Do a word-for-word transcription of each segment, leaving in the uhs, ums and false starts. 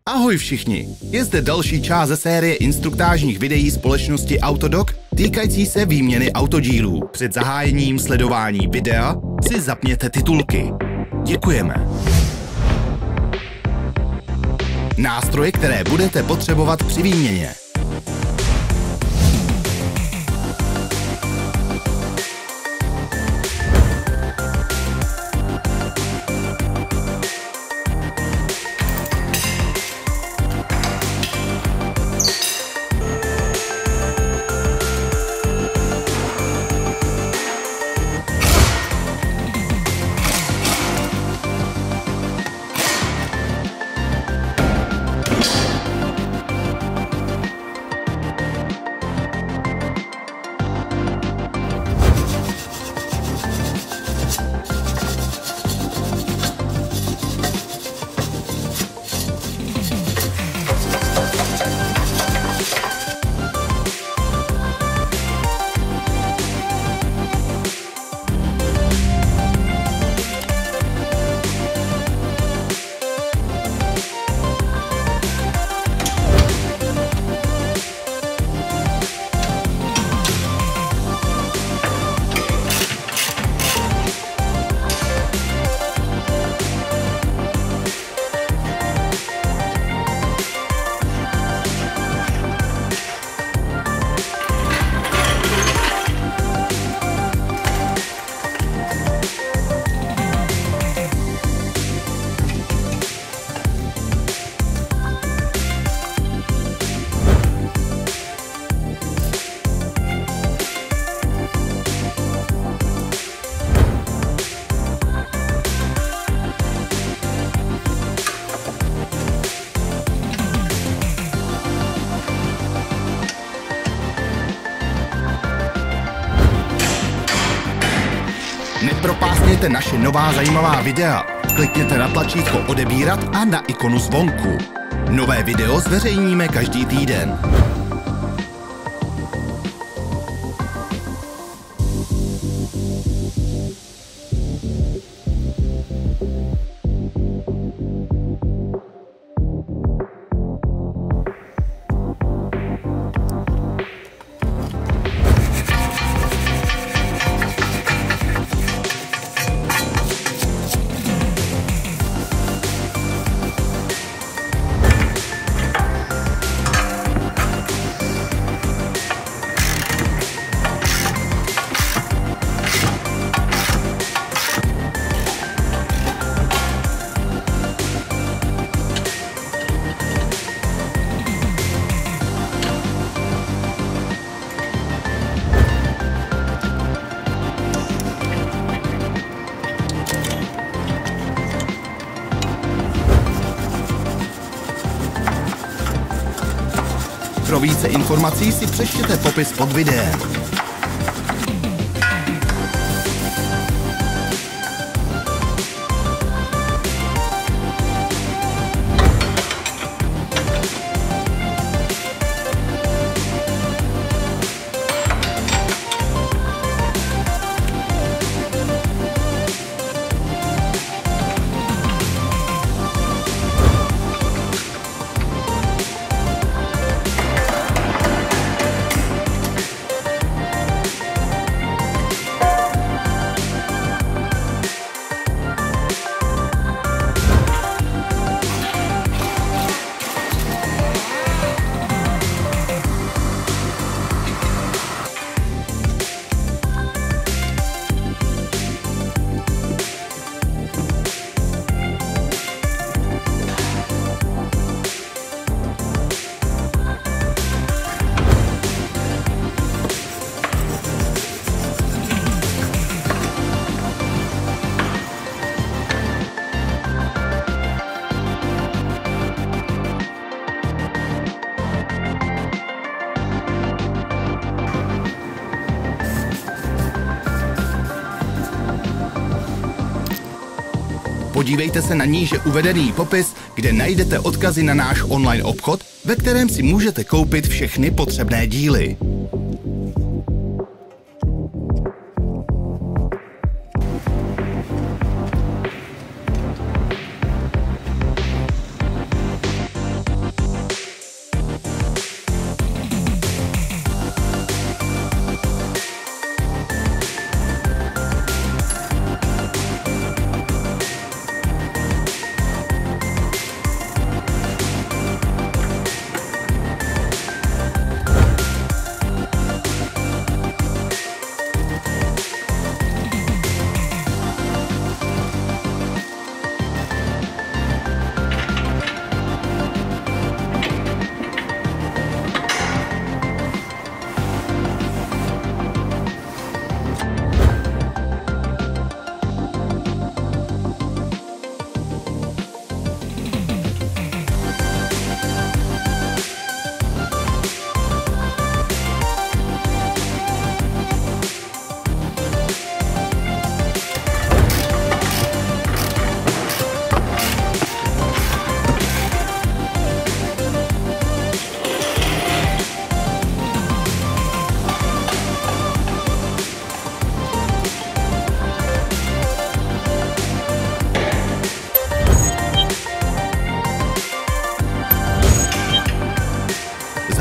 Ahoj všichni, je zde další část ze série instruktážních videí společnosti Autodoc týkající se výměny autodílů. Před zahájením sledování videa si zapněte titulky. Děkujeme. Nástroje, které budete potřebovat při výměně. Nepropásněte naše nová zajímavá videa. Klikněte na tlačítko odebírat a na ikonu zvonku. Nové video zveřejníme každý týden. Pro více informací si přečtěte popis pod videem. Podívejte se na níže uvedený popis, kde najdete odkazy na náš online obchod, ve kterém si můžete koupit všechny potřebné díly.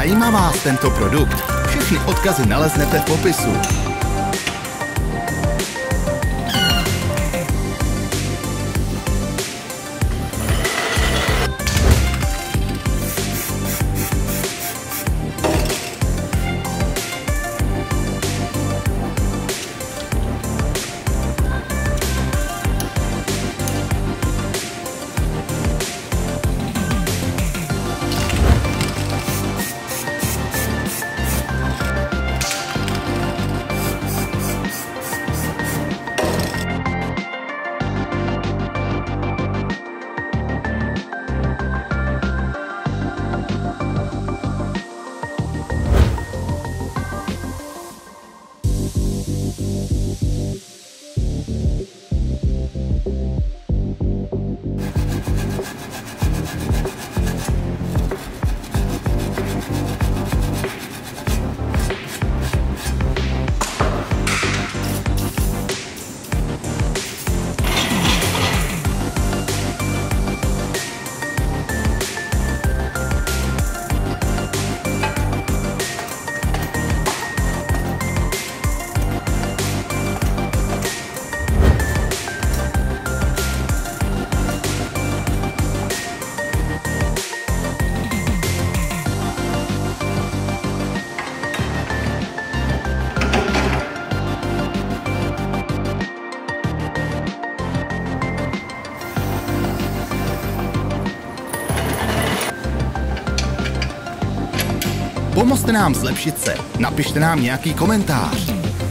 Zajímá vás tento produkt? Všechny odkazy naleznete v popisu. Pomozte nám zlepšit se, napište nám nějaký komentář.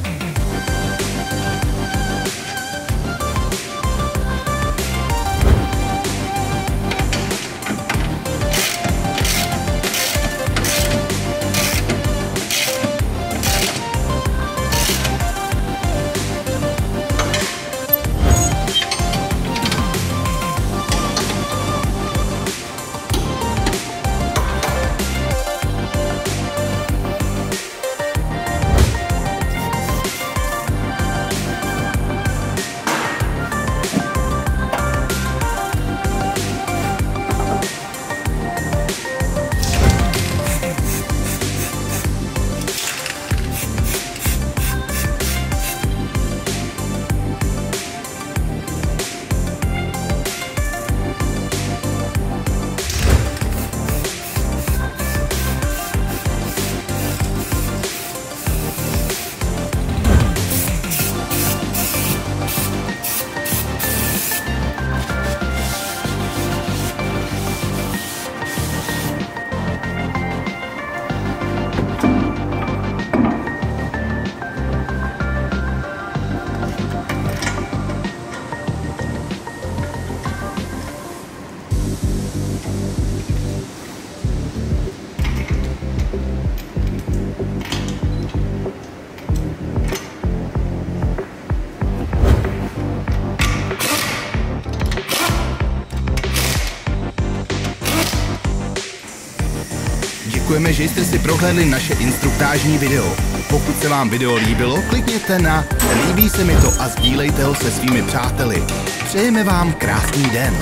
Děkujeme, že jste si prohlédli naše instruktážní video. Pokud se vám video líbilo, klikněte na líbí se mi to a sdílejte ho se svými přáteli. Přejeme vám krásný den.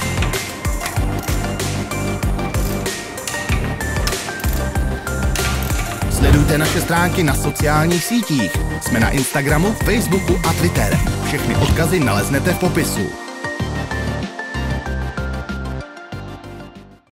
Sledujte naše stránky na sociálních sítích. Jsme na Instagramu, Facebooku a Twitter. Všechny odkazy naleznete v popisu.